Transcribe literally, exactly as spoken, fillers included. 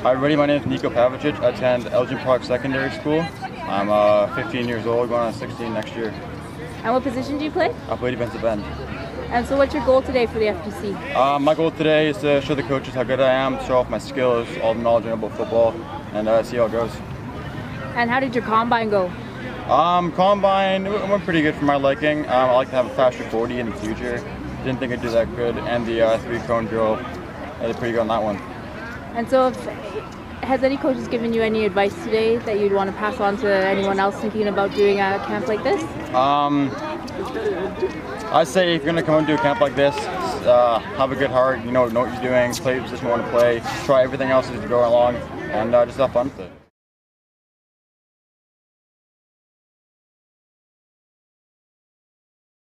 Hi everybody, my name is Niko Pavicic. I attend Elgin Park Secondary School. I'm uh, fifteen years old, going on sixteen next year. And what position do you play? I play defensive end. And so what's your goal today for the F P C? Uh, my goal today is to show the coaches how good I am, show off my skills, all the knowledge I know about football, and uh, see how it goes. And how did your combine go? Um, combine it went pretty good for my liking. Um, I like to have a faster forty in the future. Didn't think I'd do that good, and the uh, three cone drill, I did pretty good on that one. And so if, has any coaches given you any advice today that you'd want to pass on to anyone else thinking about doing a camp like this? Um, I'd say if you're going to come and do a camp like this, uh, have a good heart, you know, know what you're doing, play the position you want to play, try everything else as you go along, and uh, just have fun with it.